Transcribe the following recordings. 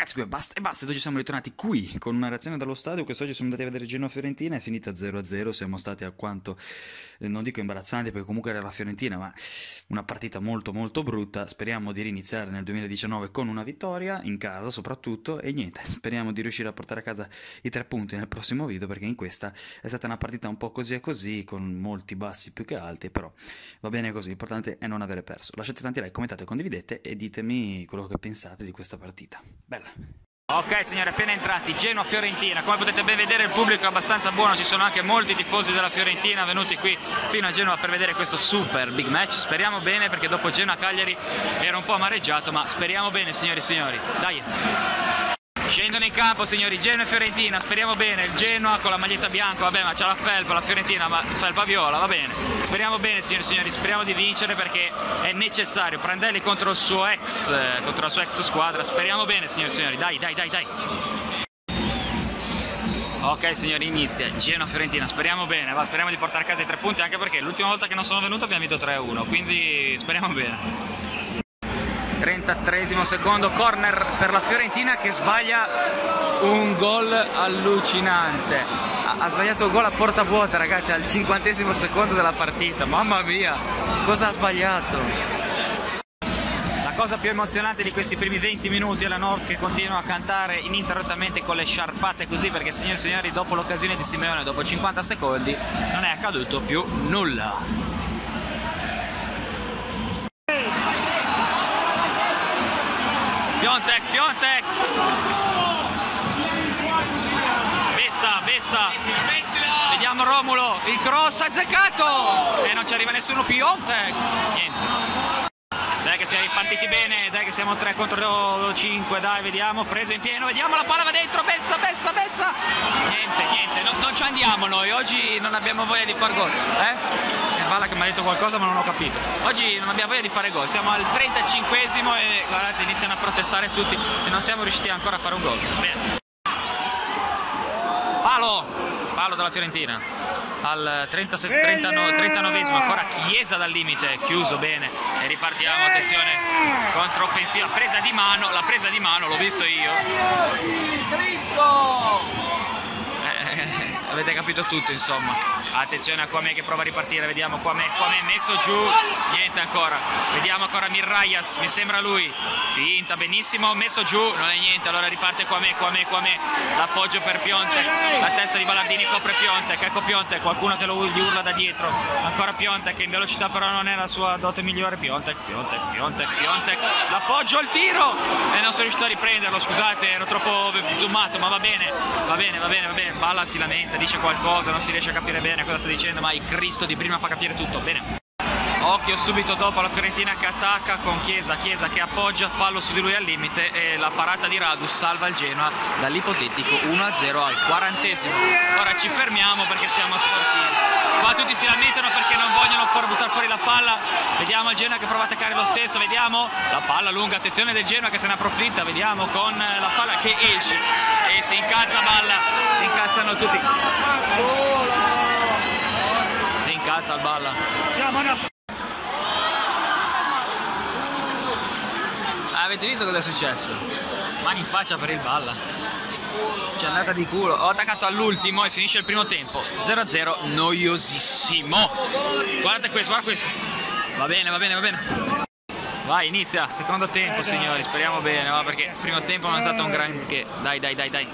Ragazzi, basta e basta, oggi siamo ritornati qui con una reazione dallo stadio. Quest'oggi siamo andati a vedere Genoa-Fiorentina, è finita 0-0, siamo stati alquanto, non dico imbarazzanti perché comunque era la Fiorentina, ma una partita molto molto brutta. Speriamo di riniziare nel 2019 con una vittoria, in casa soprattutto, e niente, speriamo di riuscire a portare a casa i 3 punti nel prossimo video, perché in questa è stata una partita un po' così e così, con molti bassi più che alti, però va bene così, l'importante è non avere perso. Lasciate tanti like, commentate, condividete e ditemi quello che pensate di questa partita. Bella! Ok signori, appena entrati, Genoa-Fiorentina. Come potete ben vedere il pubblico è abbastanza buono, ci sono anche molti tifosi della Fiorentina venuti qui fino a Genova per vedere questo super big match. Speriamo bene, perché dopo Genoa-Cagliari era un po' amareggiato, ma speriamo bene signori e signori, dai! Scendono in campo signori, Genoa e Fiorentina, speriamo bene. Il Genoa con la maglietta bianca, vabbè, ma c'ha la felpa, la Fiorentina ma felpa viola, va bene. Speriamo bene signori e signori, speriamo di vincere perché è necessario. Prandelli contro il suo contro la sua ex squadra, speriamo bene signori e signori, dai. Ok signori, inizia Genoa-Fiorentina, speriamo bene, speriamo di portare a casa i 3 punti, anche perché l'ultima volta che non sono venuto abbiamo vinto 3-1, quindi speriamo bene. 33esimo secondo, corner per la Fiorentina che sbaglia un gol allucinante. Ha sbagliato un gol a porta vuota ragazzi, al 50esimo secondo della partita, mamma mia, cosa ha sbagliato? La cosa più emozionante di questi primi 20 minuti è la Nord che continua a cantare ininterrottamente con le sciarpate così, perché signori e signori, dopo l'occasione di Simeone, dopo 50 secondi, non è accaduto più nulla. Piontek! Bessa! Vediamo Romulo, il cross azzeccato! E non ci arriva nessuno, Piontek! Niente. Dai che siamo ripartiti bene, dai che siamo 3 contro 5, dai, vediamo, preso in pieno, vediamo la palla va dentro, Bessa! Niente, non ci andiamo noi, oggi non abbiamo voglia di far gol, Palla che mi ha detto qualcosa ma non ho capito. Oggi non abbiamo voglia di fare gol, siamo al 35esimo e guardate, iniziano a protestare tutti e non siamo riusciti ancora a fare un gol. Bene. Palo della Fiorentina. Al 39esimo, ancora Chiesa dal limite, chiuso bene e ripartiamo, attenzione, controffensiva, presa di mano, la presa di mano l'ho visto io. Cristo! Avete capito tutto insomma. Attenzione a Kwame che prova a ripartire, vediamo Kwame messo giù, niente ancora, vediamo ancora Mirallas, mi sembra lui, finta benissimo, messo giù, non è niente, allora riparte Kwame, l'appoggio per Piontek, la testa di Ballardini copre Piontek, ecco Piontek, qualcuno che gli urla da dietro, ancora Piontek che in velocità però non è la sua dote migliore, Piontek, l'appoggio al tiro e non sono riuscito a riprenderlo, scusate, ero troppo zoomato, ma va bene, Balla si lamenta, dice qualcosa, non si riesce a capire bene cosa sta dicendo, ma il Cristo di prima fa capire tutto, bene. Occhio subito dopo la Fiorentina che attacca con Chiesa che appoggia, fallo su di lui al limite e la parata di Radus salva il Genoa dall'ipotetico 1-0 al 40esimo. Ora ci fermiamo perché siamo sportivi. Qua tutti si lamentano perché non vogliono buttare fuori la palla. Vediamo il Genoa che prova a attaccare lo stesso, vediamo la palla lunga, attenzione del Genoa che se ne approfitta, vediamo con la palla che esce e si incazza Balla, si incazzano tutti. Si incazza il Balla. Avete visto cosa è successo? Mani in faccia per il Balla. C'è andata di culo. Ho attaccato all'ultimo e finisce il primo tempo. 0-0, noiosissimo. Guardate questo, guarda questo. Va bene. Vai, inizia. Secondo tempo, signori. Speriamo bene, perché il primo tempo non è stato un granché. Dai.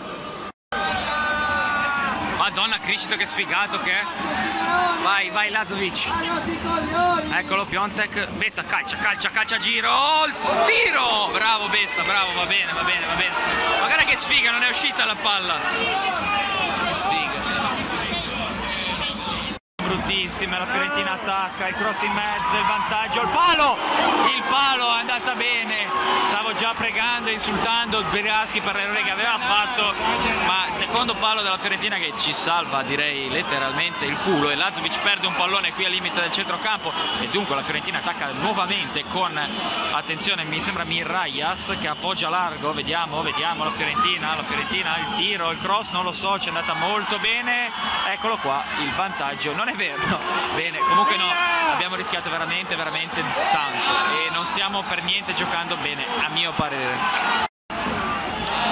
Madonna, Criscito che sfigato che è. Vai Lazovic. Eccolo Piontek. Bessa calcia a giro. Oh, il tiro! Bravo Bessa, bravo, va bene. Ma guarda che sfiga, non è uscita la palla. Che sfiga. Bruttissima, la Fiorentina attacca, il cross in mezzo, il vantaggio, il palo è andata bene, stavo già pregando e insultando Beraschi per l'errore che aveva fatto, ma secondo palo della Fiorentina che ci salva direi letteralmente il culo e Lazovic perde un pallone qui al limite del centrocampo e dunque la Fiorentina attacca nuovamente con, attenzione, mi sembra Mirallas che appoggia largo, vediamo la Fiorentina, il tiro, il cross, non lo so, ci è andata molto bene, eccolo qua, il vantaggio, non è vero, bene, comunque no, abbiamo rischiato veramente tanto e non stiamo per niente giocando bene, a mio parere.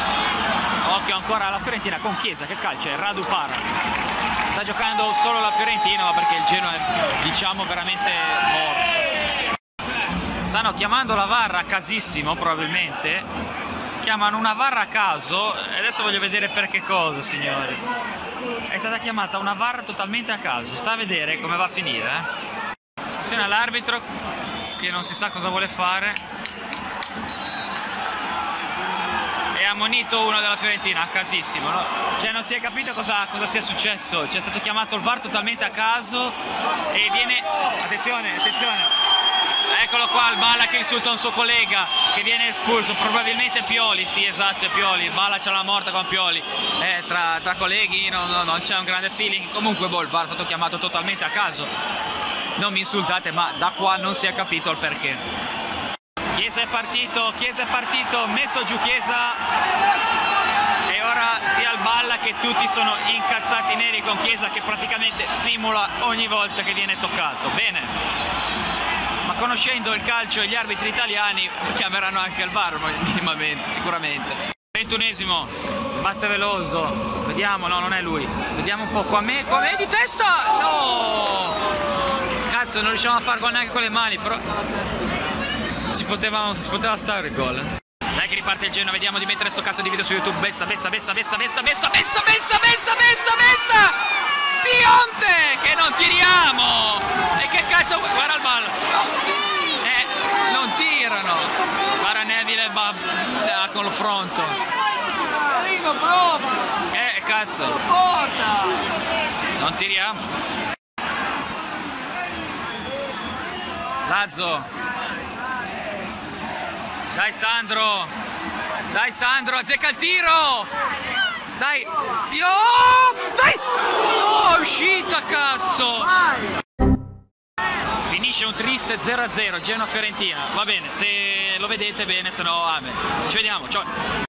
occhio ancora alla Fiorentina con Chiesa che calcia, Radu para. Sta giocando solo la Fiorentina, ma perché il Genoa è, diciamo, veramente morto. Stanno chiamando la VAR a casissimo, probabilmente. Chiamano una VAR a caso, e adesso voglio vedere per che cosa, signori. È stata chiamata una VAR totalmente a caso, sta a vedere come va a finire. Attenzione all'arbitro che non si sa cosa vuole fare. E ha ammonito uno della Fiorentina a casissimo, no? Cioè non si è capito cosa sia successo. C'è stato chiamato il VAR totalmente a caso e viene... Attenzione, attenzione. Eccolo qua, il Balla che insulta un suo collega, che viene espulso, probabilmente Pioli, sì esatto è Pioli, il Balla c'ha la morta con Pioli, tra colleghi non c'è un grande feeling, comunque il VAR è stato chiamato totalmente a caso, non mi insultate ma da qua non si è capito il perché. Chiesa è partito, messo giù Chiesa e ora sia il Balla che tutti sono incazzati neri con Chiesa che praticamente simula ogni volta che viene toccato, bene. Ma conoscendo il calcio e gli arbitri italiani chiameranno anche il VAR minimamente, sicuramente. 21esimo, batte Veloso, vediamo, no non è lui, vediamo un po' qua me di testa, no! Cazzo non riusciamo a far gol neanche con le mani, però si poteva stare il gol. Dai che riparte il Genoa, vediamo di mettere sto cazzo di video su YouTube, Bessa! Pionte che non tiriamo e che cazzo guarda il ballo non tirano guarda Neville con lo fronto cazzo non tiriamo Lazzo dai Sandro azzecca il tiro dai dai no è uscita cazzo finisce un triste 0-0 Genoa-Fiorentina va bene se lo vedete bene se no amen ci vediamo ciao.